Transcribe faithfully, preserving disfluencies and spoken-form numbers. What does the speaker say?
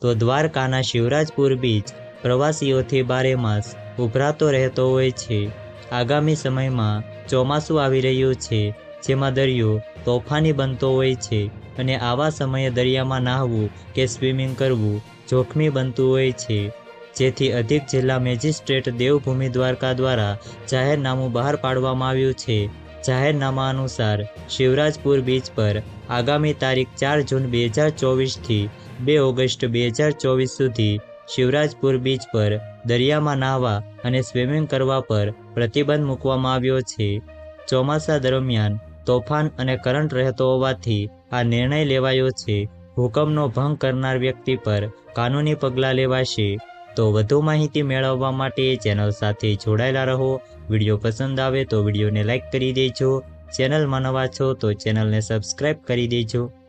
તો દ્વારકાના શિવરાજપુર બીચ પ્રવાસીઓથી બારેમાસ ઉભરાતો રહેતો હોય છે। આગામી સમયમાં ચોમાસું આવી રહ્યું છે, જેમાં દરિયો તોફાની બનતો હોય છે અને આવા સમયે દરિયામાં નહાવું કે સ્વિમિંગ કરવું જોખમી બનતું હોય છે, જેથી અધિક જિલ્લા મેજિસ્ટ્રેટ દેવભૂમિ દ્વારકા દ્વારા જાહેરનામું બહાર પાડવામાં આવ્યું છે। જાહેરનામા અનુસાર શિવરાજપુર બીચ પર આગામી તારીખ ચાર જૂન બે હજાર ચોવીસથી બે ઓગસ્ટ બે હજાર ચોવીસ સુધી શિવરાજપુર બીચ પર દરિયામાં નહાવા અને સ્વિમિંગ કરવા પર પ્રતિબંધ મૂકવામાં આવ્યો છે। ચોમાસા દરમિયાન તોફાન અને કરંટ રહેતો હોવાથી આ નિર્ણય લેવાયો છે। હુકમનો ભંગ કરનાર વ્યક્તિ પર કાનૂની પગલાં લેવાશે। તો વધુ માહિતી મેળવવા માટે ચેનલ સાથે જોડાયેલા રહો। વિડીયો પસંદ આવે તો વિડીયોને લાઇક કરી દેજો। ચેનલમાં નવા છો તો ચેનલને સબસ્ક્રાઇબ કરી દેજો।